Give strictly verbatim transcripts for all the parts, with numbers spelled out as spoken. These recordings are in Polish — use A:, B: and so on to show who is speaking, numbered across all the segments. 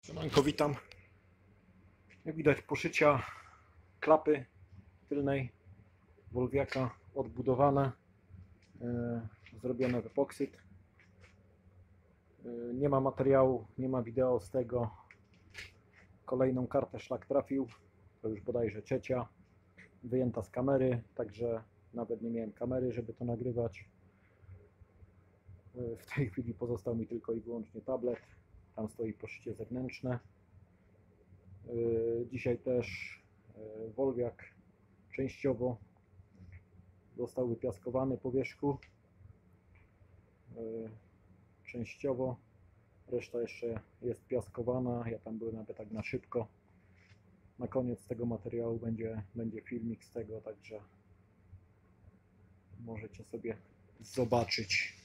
A: Siemanko, witam. Jak widać, poszycia klapy tylnej Wolwiaka odbudowane, yy, zrobione w epoksyd. Yy, nie ma materiału, nie ma wideo z tego. Kolejną kartę szlak trafił, to już bodajże trzecia, wyjęta z kamery, także nawet nie miałem kamery, żeby to nagrywać. Yy, w tej chwili pozostał mi tylko i wyłącznie tablet, tam stoi poszycie zewnętrzne. Dzisiaj też Wolwiak częściowo został wypiaskowany po wierzchu, częściowo, reszta jeszcze jest piaskowana. Ja tam byłem nawet tak na szybko. Na koniec tego materiału będzie, będzie filmik z tego, także możecie sobie zobaczyć.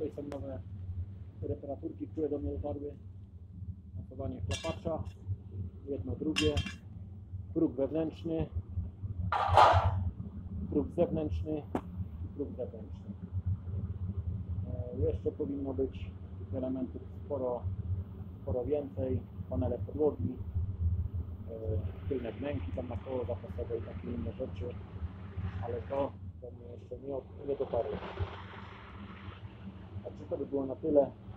A: Tutaj są nowe reparaturki, które do mnie dotarły. Mocowanie chlapacza, jedno, drugie, próg wewnętrzny, próg zewnętrzny i próg zewnętrzny. E, jeszcze powinno być tych elementów sporo, sporo więcej, panele podłogi, e, tylne wnęki tam na koło zapasowe i takie inne rzeczy, ale to do mnie jeszcze nie, nie dotarło. Także to by było na tyle.